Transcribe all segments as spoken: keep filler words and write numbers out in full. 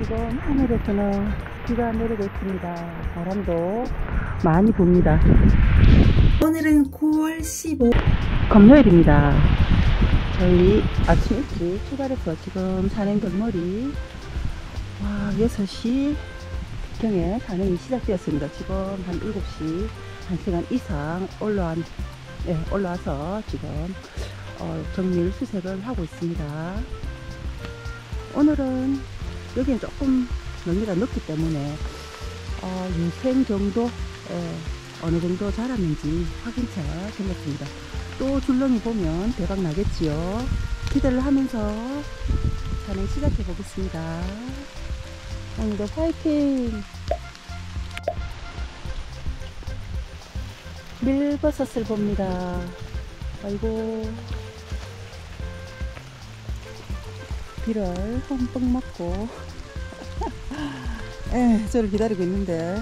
지금 하늘에서는 비가 내리고 있습니다. 바람도 많이 붑니다. 오늘은 구월 십오 금요일입니다. 저희 아침 일찍 출발해서 지금 산행 골머리 와, 여섯 시 경에 산행이 시작되었습니다. 지금 한 일곱 시 한 시간 이상 올라온, 네, 올라와서 지금 어, 정밀 수색을 하고 있습니다. 오늘은 여기는 조금 너기가 높기 때문에 어, 유생 정도 예, 어느 정도 자랐는지 확인차 생겼습니다. 또 줄렁이 보면 대박 나겠지요. 기대를 하면서 산행 시작해 보겠습니다. 오늘도 파이팅! 밀버섯을 봅니다. 아이고, 비를 흠뻑 맞고 에, 저를 기다리고 있는데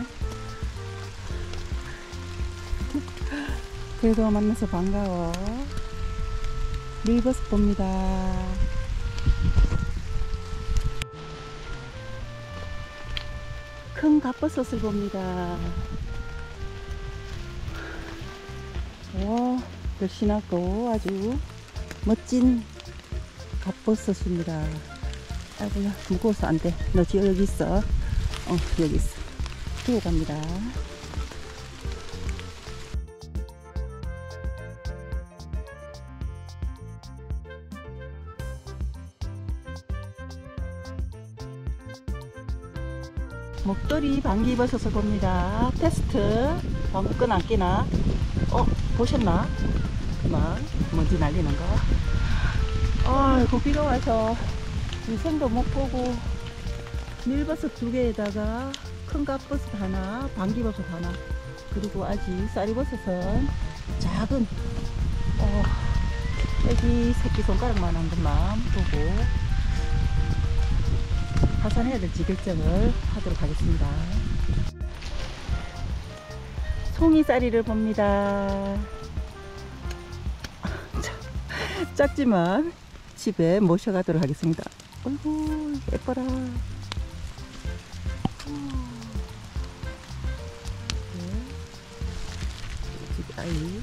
그래도 만나서 반가워. 밀버섯 봅니다. 큰 갓버섯을 봅니다. 와, 날씬하고 아주 멋진 갓버섯입니다. 아이고야, 무거워서 안 돼. 너 지금 여기 있어. 어, 여기 있어. 두고 갑니다. 목도리 방귀버섯을 봅니다. 테스트. 방귀 끈 안 끼나? 어, 보셨나? 그만 먼지 날리는 거. 아이고, 비가 와서 유생도 못 보고 밀버섯 두 개에다가 큰 갓버섯 하나, 방귀버섯 하나, 그리고 아직 쌀이버섯은 작은 어, 애기 새끼 손가락만한 것만 보고 파산해야 될지 결정을 하도록 하겠습니다. 송이쌀이를 봅니다. 작지만 집에 모셔가도록 하겠습니다. 어이구, 예뻐라. 집 아이.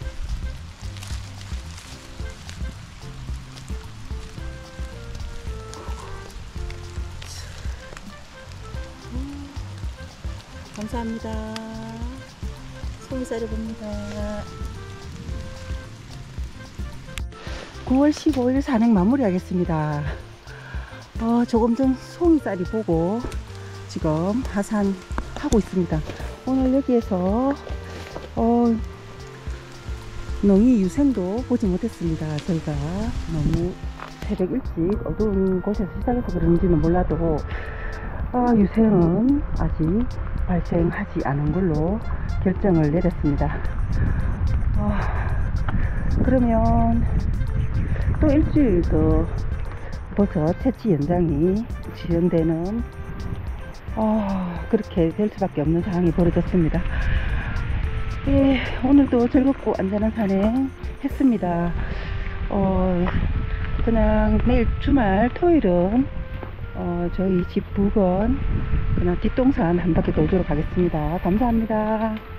감사합니다. 송이쌀을 봅니다. 구월 십오일 산행 마무리하겠습니다. 어, 조금 전 송이쌀이 보고 지금 하산하고 있습니다. 오늘 여기에서 어, 농이 유생도 보지 못했습니다. 저희가 너무 새벽 일찍 어두운 곳에서 시작해서 그런지는 몰라도 어, 유생은 아직 발생하지 않은 걸로 결정을 내렸습니다. 어, 그러면 또 일주일 더 버섯 채취 연장이 지연되는 어, 그렇게 될 수밖에 없는 상황이 벌어졌습니다. 예, 오늘도 즐겁고 안전한 산행 했습니다. 어, 그냥 내일 주말 토요일은 어, 저희 집 부근 그냥 뒷동산 한 바퀴 돌도록 하겠습니다. 감사합니다.